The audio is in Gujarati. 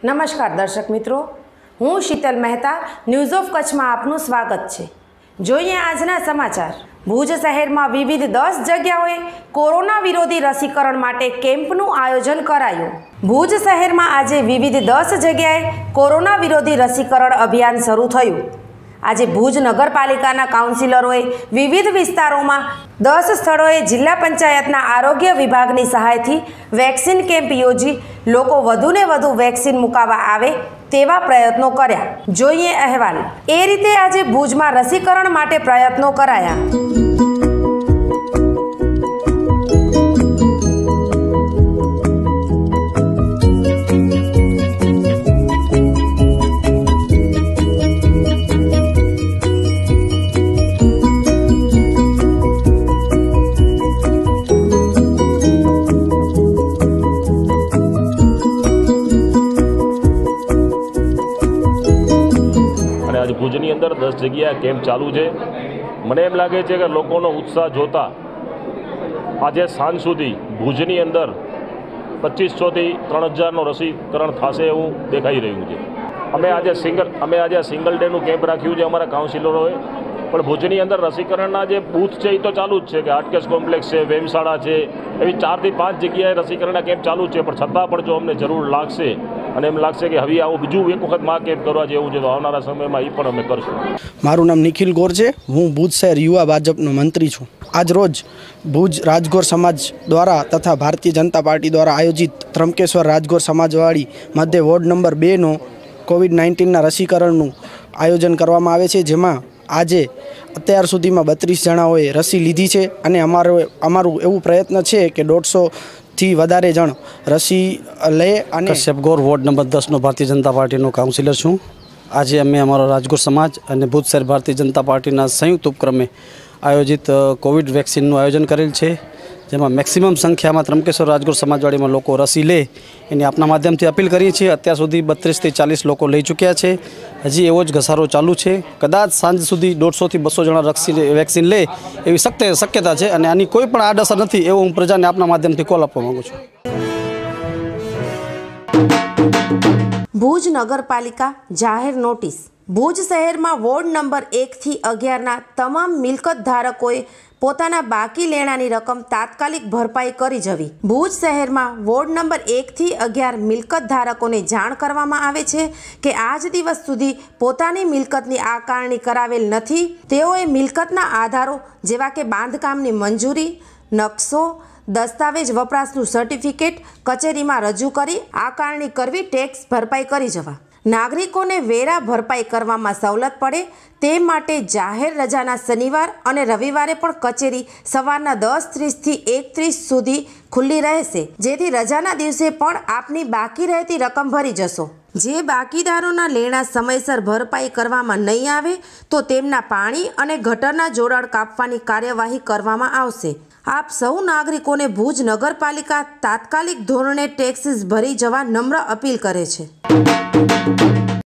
નમસ્કાર દર્શક મિત્રો, હું શીતલ મહેતા ન્યૂઝ ઓફ કચ્છમાં આપનું સ્વાગત છે। જોઈએ આજના સમાચાર। ભુજ શહેરમાં વિવિધ 10 જગ્યાઓએ કોરોના વિરોધી રસીકરણ માટે કેમ્પનું આયોજન કરાયું। ભુજ શહેરમાં આજે વિવિધ 10 જગ્યાએ કોરોના વિરોધી રસીકરણ અભિયાન શરૂ થયું। આજે ભુજ નગરપાલિકાના કાઉન્સિલરોએ વિવિધ વિસ્તારોમાં 10 સ્થળોએ જિલ્લા પંચાયતના આરોગ્ય વિભાગની સહાયથી વેક્સિન કેમ્પ યોજી લોકો વધુને વધુ વેક્સિન મુકાવવા આવે તેવા પ્રયત્નો કર્યા। જોઈએ અહેવાલ। એ રીતે આજે ભુજમાં રસીકરણ માટે પ્રયત્નો કરાયા। आज भुजनी अंदर 10 जगह केम्प चालू है। मने एम लगे कि लोकोनो उत्साह जोता आज सांज सुधी भुजनी अंदर 2500 થી 3000 रसीकरण थशे एवं देखाई रह्यु छे। अमे आज सिंगल डे केम्प राख्यु छे अमारा काउंसिलरोए, पण भुजनी अंदर रसीकरणना जे बूथ है तो चालू ज छे कि आर्टकेस कॉम्प्लेक्स है, वेमशाळा है, एवी 4 થી 5 जगह रसीकरण केम्प चालू है। पण छतां पण जो अमने जरूर लागशे અને એમ લાગશે કે હવે આવું બીજું એક વખત માં કેમ્પ કરવા જેવું છે તો આવનારા સમયમાં એ પણ અમે કરશું। મારું નામ નિખિલ ગોર છે। હું ભુજ શહેર યુવા ભાજપનો મંત્રી છું। આજ રોજ ભુજ રાજગોર સમાજ દ્વારા તથા ભારતીય જનતા પાર્ટી દ્વારા આયોજિત ત્રંબકેશ્વર રાજગોર સમાજવાડી મધ્ય વોર્ડ નંબર 2નો કોવિડ-19ના રસીકરણનું આયોજન કરવામાં આવે છે, જેમાં આજે અત્યાર સુધીમાં 32 જણાઓએ રસી લીધી છે અને અમારું એવું પ્રયત્ન છે કે 150 થી વધારે જણ રસી લે। અને કશ્યપ ગોર વોર્ડ નંબર 10નો ભારતીય જનતા પાર્ટીનો કાઉન્સિલર છું। આજે અમે અમારો રાજગોર સમાજ અને ભુજ શહેર ભારતીય જનતા પાર્ટીના સંયુક્ત ઉપક્રમે આયોજિત કોવિડ વેક્સિનનું આયોજન કરેલ છે, જેમાં મેક્સિમમ સંખ્યામાં ત્રંબકેશ્વર રાજગોર સમાજવાડીમાં લોકો રસી લે એની આપના માધ્યમથી અપીલ કરીએ છીએ। અત્યાર સુધી 32 થી 40 લોકો લઈ ચૂક્યા છે। હજી એવો જ ઘસારો ચાલુ છે। કદાચ સાંજ સુધી 150 થી 200 જણા વેક્સિન લે એવી શક્યતા છે અને આની કોઈ પણ આડઅસર નથી એવો હું પ્રજાને આપના માધ્યમથી કોલ આપવા માંગુ છું। ભુજ નગરપાલિકા જાહેર નોટિસ। ભુજ શહેરમાં વોર્ડ નંબર 1 થી 11ના તમામ મિલકત ધારકોએ પોતાના બાકી લેણાની રકમ તાત્કાલિક ભરપાઈ કરી જવી। ભુજ શહેરમાં વોર્ડ નંબર 1 થી 11 મિલકત ધારકોને જાણ કરવામાં આવે છે કે આજ દિવસ સુધી પોતાની મિલકતની આકારણી કરાવેલ નથી। તેઓએ મિલકતના આધારો જેવા કે બાંધકામની મંજૂરી, નકશો, દસ્તાવેજ વપરાશનું સર્ટિફિકેટ કચેરીમાં રજૂ કરી આકારણી કરવી, ટેક્સ ભરપાઈ કરી જવા। નાગરિકોને વેરા ભરપાઈ કરવામાં સવલત પડે તે માટે જાહેર રજાના શનિવાર અને રવિવારે પણ કચેરી સવારના 10:30 થી 1:30 સુધી ખુલ્લી રહેશે, જેથી રજાના દિવસે પણ આપની બાકી રહેતી રકમ ભરી જશો। જે બાકીદારોના લેણા સમયસર ભરપાઈ કરવામાં નહીં આવે તો તેમના પાણી અને ગટરના જોડાણ કાપવાની કાર્યવાહી કરવામાં આવશે। આપ સૌ નાગરિકોને ભુજ નગરપાલિકા તાત્કાલિક ધોરણે ટેક્સીસ ભરી જવા નમ્ર અપીલ કરે છે।